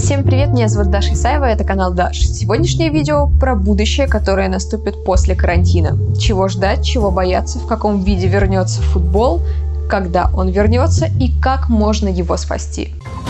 Всем привет, меня зовут Даша Исаева, это канал Даш. Сегодняшнее видео про будущее, которое наступит после карантина. Чего ждать, чего бояться, в каком виде вернется футбол, когда он вернется и как можно его спасти.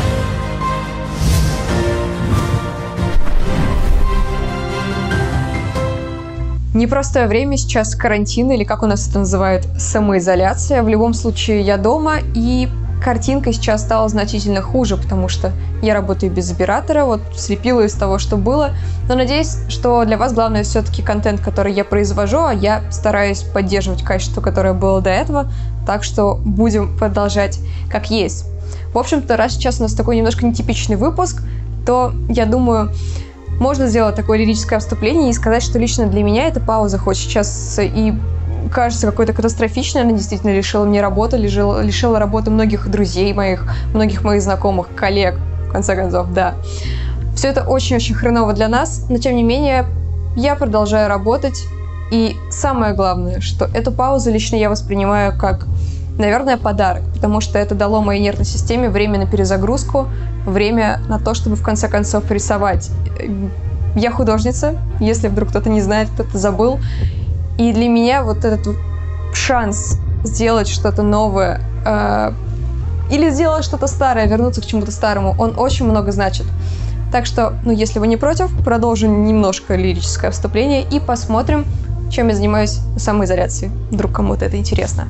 Непростое время сейчас, карантин, или как у нас это называют, самоизоляция. В любом случае я дома, и картинка сейчас стала значительно хуже, потому что я работаю без оператора, вот слепила из того, что было. Но надеюсь, что для вас главное все-таки контент, который я произвожу, а я стараюсь поддерживать качество, которое было до этого, так что будем продолжать как есть. В общем-то, раз сейчас у нас такой немножко нетипичный выпуск, то, я думаю, можно сделать такое лирическое вступление и сказать, что лично для меня эта пауза, хоть сейчас и кажется какой-то катастрофичной, она действительно лишила мне работы, лишила работы многих друзей моих, многих моих знакомых, коллег, в конце концов, да. Все это очень-очень хреново для нас, но тем не менее я продолжаю работать, и самое главное, что эту паузу лично я воспринимаю как, наверное, подарок, потому что это дало моей нервной системе время на перезагрузку, время на то, чтобы в конце концов рисовать. Я художница, если вдруг кто-то не знает, кто-то забыл. И для меня вот этот шанс сделать что-то новое или сделать что-то старое, вернуться к чему-то старому, он очень много значит. Так что, если вы не против, продолжим немножко лирическое вступление и посмотрим, чем я занимаюсь в самоизоляции. Вдруг кому-то это интересно.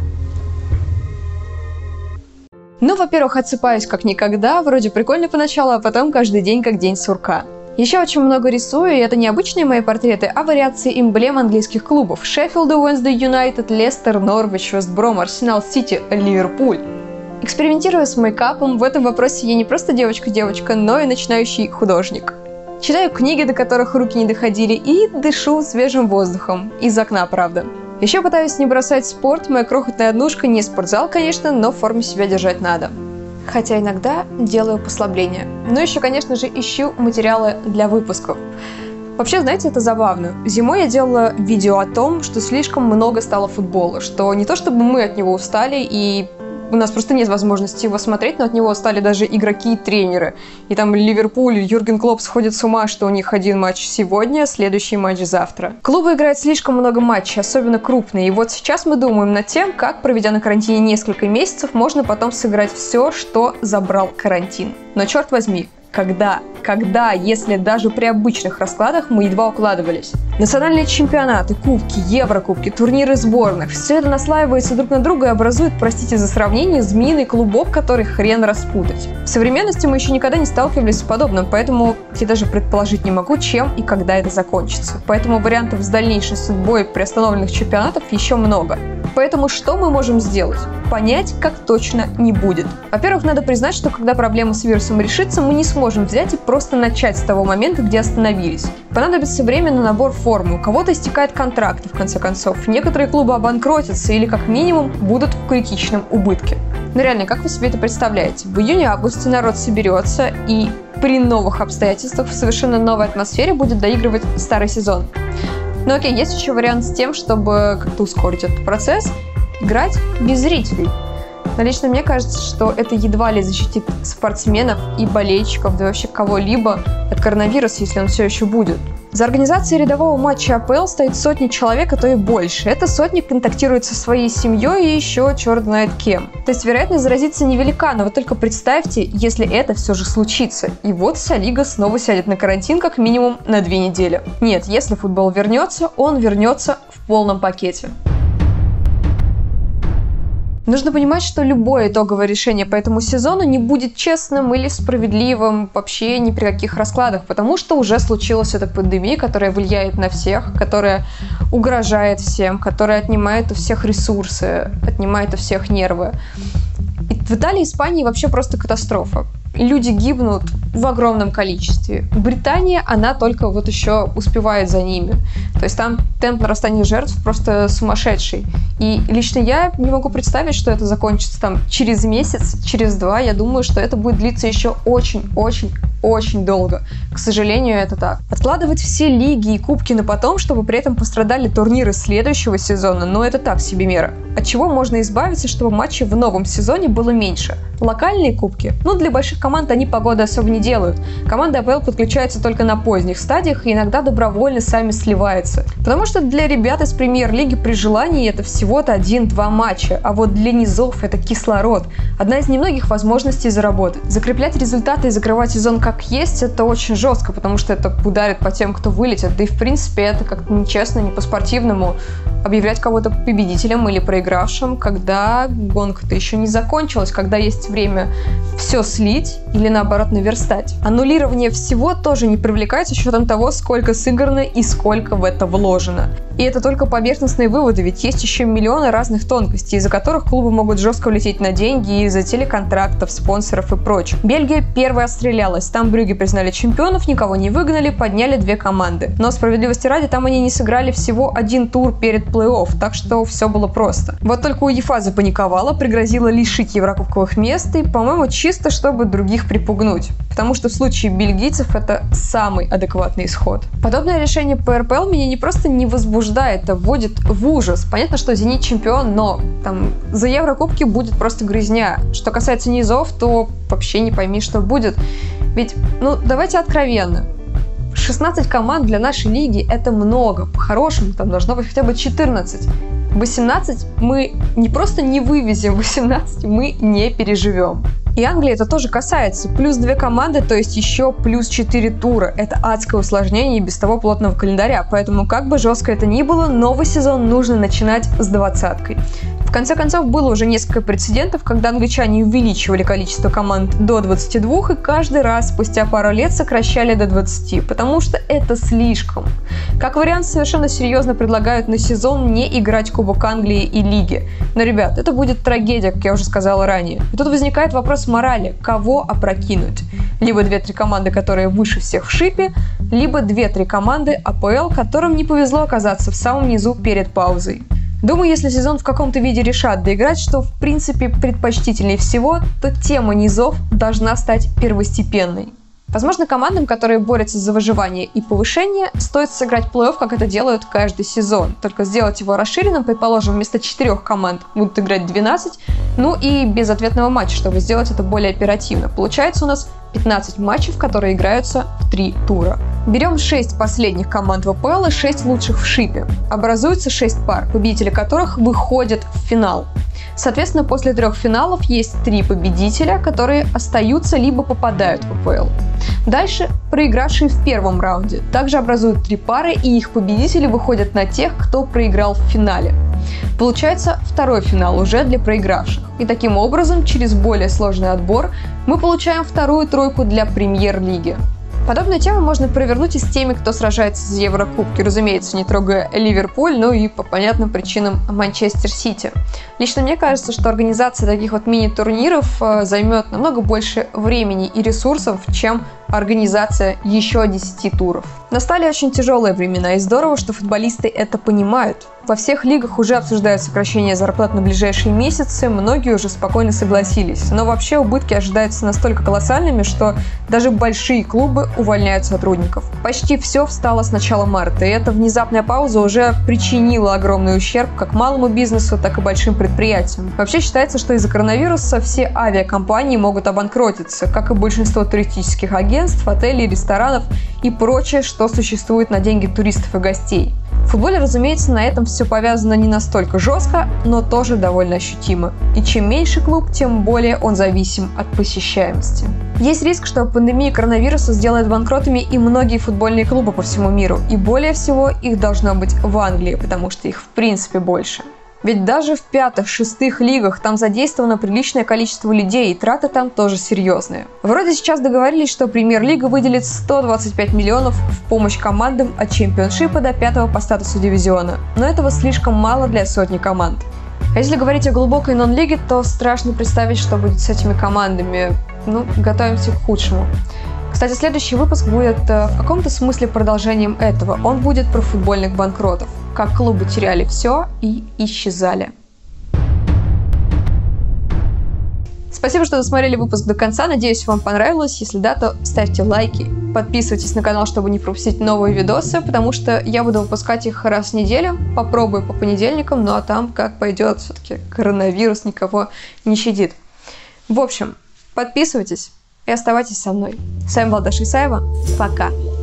Во-первых, отсыпаюсь как никогда, вроде прикольно поначалу, а потом каждый день как день сурка. Еще очень много рисую, и это не обычные мои портреты, а вариации эмблем английских клубов: Шеффилд Уэнсдей Юнайтед, Лестер, Норвич, Вест Бром, Арсенал Сити, Ливерпуль. Экспериментирую с мейкапом, в этом вопросе я не просто девочка-девочка, но и начинающий художник. Читаю книги, до которых руки не доходили, и дышу свежим воздухом. Из окна, правда. Еще пытаюсь не бросать спорт, моя крохотная однушка не спортзал, конечно, но в форме себя держать надо. Хотя иногда делаю послабления. Но еще, конечно же, ищу материалы для выпусков. Вообще, знаете, это забавно. Зимой я делала видео о том, что слишком много стало футбола, что не то чтобы мы от него устали, и у нас просто нет возможности его смотреть, но от него устали даже игроки и тренеры. И там Ливерпуль, Юрген Клопп сходит с ума, что у них один матч сегодня, следующий матч завтра. Клубы играют слишком много матчей, особенно крупные. И вот сейчас мы думаем над тем, как, проведя на карантине несколько месяцев, можно потом сыграть все, что забрал карантин. Но черт возьми, когда, если даже при обычных раскладах мы едва укладывались. Национальные чемпионаты, кубки, еврокубки, турниры сборных – все это наслаивается друг на друга и образует, простите за сравнение, змеиный клубок, который хрен распутать. В современности мы еще никогда не сталкивались с подобным, поэтому я даже предположить не могу, чем и когда это закончится. Поэтому вариантов с дальнейшей судьбой приостановленных чемпионатов еще много. Поэтому что мы можем сделать? Понять, как точно не будет. Во-первых, надо признать, что когда проблема с вирусом решится, мы не сможем взять и просто начать с того момента, где остановились. Понадобится время на набор формы, у кого-то истекает контракт, в конце концов. Некоторые клубы обанкротятся или, как минимум, будут в критичном убытке. Но реально, как вы себе это представляете? В июне-августе народ соберется и при новых обстоятельствах в совершенно новой атмосфере будет доигрывать старый сезон. Но окей, есть еще вариант с тем, чтобы как-то ускорить этот процесс, играть без зрителей. Но лично мне кажется, что это едва ли защитит спортсменов и болельщиков, да вообще кого-либо от коронавируса, если он все еще будет. За организацией рядового матча АПЛ стоит сотни человек, а то и больше. Эта сотня контактирует со своей семьей и еще черт знает кем. То есть вероятность заразиться невелика, но вы только представьте, если это все же случится. И вот вся лига снова сядет на карантин как минимум на 2 недели. Нет, если футбол вернется, он вернется в полном пакете. Нужно понимать, что любое итоговое решение по этому сезону не будет честным или справедливым вообще ни при каких раскладах, потому что уже случилась эта пандемия, которая влияет на всех, которая угрожает всем, которая отнимает у всех ресурсы, отнимает у всех нервы. И в Италии и Испании вообще просто катастрофа. Люди гибнут в огромном количестве. Британия, она только вот еще успевает за ними. То есть там темп нарастания жертв просто сумасшедший. И лично я не могу представить, что это закончится там через месяц, через 2. Я думаю, что это будет длиться еще очень-очень очень долго. К сожалению, это так. Откладывать все лиги и кубки на потом, чтобы при этом пострадали турниры следующего сезона, но это так себе мера. От чего можно избавиться, чтобы матчей в новом сезоне было меньше? Локальные кубки? Для больших команд они погоды особо не делают. Команды АПЛ подключаются только на поздних стадиях и иногда добровольно сами сливаются. Потому что для ребят из премьер-лиги при желании это всего-то 1-2 матча, а вот для низов это кислород. Одна из немногих возможностей заработать. Закреплять результаты и закрывать сезон как есть, это очень жестко, потому что это ударит по тем, кто вылетит. Да и в принципе это как-то нечестно, не по-спортивному объявлять кого-то победителем или проигравшим, когда гонка-то еще не закончилась, когда есть время все слить или наоборот наверстать. Аннулирование всего тоже не привлекает с учетом того, сколько сыграно и сколько в это вложено. И это только поверхностные выводы, ведь есть еще миллионы разных тонкостей, из-за которых клубы могут жестко влететь на деньги из-за телеконтрактов, спонсоров и прочего. Бельгия первая отстрелялась, там Брюгге признали чемпионов, никого не выгнали, подняли 2 команды. Но справедливости ради, там они не сыграли всего 1 тур перед плей-офф, так что все было просто. Вот только УЕФА запаниковала, пригрозила лишить еврокубковых мест и, по-моему, чисто чтобы других припугнуть. Потому что в случае бельгийцев это самый адекватный исход. Подобное решение по РПЛ меня не просто не возбуждает, а вводит в ужас. Понятно, что «Зенит» чемпион, но там за Еврокубки будет просто грызня. Что касается низов, то вообще не пойми, что будет. Ведь, давайте откровенно. 16 команд для нашей лиги – это много. По-хорошему, там должно быть хотя бы 14. 18 мы не просто не вывезем, 18 мы не переживем. И Англии это тоже касается. Плюс 2 команды, то есть еще плюс 4 тура. Это адское усложнение и без того плотного календаря. Поэтому, как бы жестко это ни было, новый сезон нужно начинать с 20-кой. В конце концов, было уже несколько прецедентов, когда англичане увеличивали количество команд до 22 и каждый раз спустя пару лет сокращали до 20, потому что это слишком. Как вариант, совершенно серьезно предлагают на сезон не играть Кубок Англии и Лиги. Но, ребят, это будет трагедия, как я уже сказала ранее. И тут возникает вопрос морали. Кого опрокинуть? Либо 2-3 команды, которые выше всех в шипе, либо 2-3 команды АПЛ, которым не повезло оказаться в самом низу перед паузой. Думаю, если сезон в каком-то виде решат доиграть, что в принципе предпочтительнее всего, то тема низов должна стать первостепенной. Возможно, командам, которые борются за выживание и повышение, стоит сыграть плей-офф, как это делают каждый сезон. Только сделать его расширенным, предположим, вместо 4 команд будут играть 12, и без ответного матча, чтобы сделать это более оперативно. Получается у нас 15 матчев, которые играются в 3 тура. Берем 6 последних команд в АПЛ и 6 лучших в шипе. Образуется 6 пар, победители которых выходят в финал. Соответственно, после 3 финалов есть 3 победителя, которые остаются либо попадают в АПЛ. Дальше проигравшие в первом раунде также образуют 3 пары, и их победители выходят на тех, кто проиграл в финале. Получается 2-й финал уже для проигравших. И таким образом, через более сложный отбор, мы получаем 2-ю тройку для премьер-лиги. Подобную тему можно провернуть и с теми, кто сражается за Еврокубки, разумеется, не трогая Ливерпуль, и по понятным причинам Манчестер Сити. Лично мне кажется, что организация таких мини-турниров займет намного больше времени и ресурсов, чем организация еще 10 туров. Настали очень тяжелые времена, и здорово, что футболисты это понимают. Во всех лигах уже обсуждают сокращение зарплат на ближайшие месяцы, многие уже спокойно согласились. Но вообще убытки ожидаются настолько колоссальными, что даже большие клубы увольняют сотрудников. Почти все встало с начала марта, и эта внезапная пауза уже причинила огромный ущерб как малому бизнесу, так и большим предприятиям. Вообще считается, что из-за коронавируса все авиакомпании могут обанкротиться, как и большинство туристических агентств, отелей, ресторанов и прочее, что существует на деньги туристов и гостей. В футболе, разумеется, на этом все повязано не настолько жестко, но тоже довольно ощутимо. И чем меньше клуб, тем более он зависим от посещаемости. Есть риск, что пандемия коронавируса сделает банкротами и многие футбольные клубы по всему миру. И более всего их должно быть в Англии, потому что их в принципе больше. Ведь даже в 5-6 лигах там задействовано приличное количество людей, и траты там тоже серьезные. Вроде сейчас договорились, что премьер-лига выделит 125 миллионов в помощь командам от чемпионшипа до 5-го по статусу дивизиона, но этого слишком мало для сотни команд. А если говорить о глубокой нон-лиге, то страшно представить, что будет с этими командами. Готовимся к худшему. Кстати, следующий выпуск будет в каком-то смысле продолжением этого. Он будет про футбольных банкротов. Как клубы теряли все и исчезали. Спасибо, что досмотрели выпуск до конца. Надеюсь, вам понравилось. Если да, то ставьте лайки. Подписывайтесь на канал, чтобы не пропустить новые видосы, потому что я буду выпускать их раз в неделю. Попробую по понедельникам, ну а там как пойдет. Все-таки коронавирус никого не щадит. В общем, подписывайтесь и оставайтесь со мной. С вами была Даша Исаева. Пока.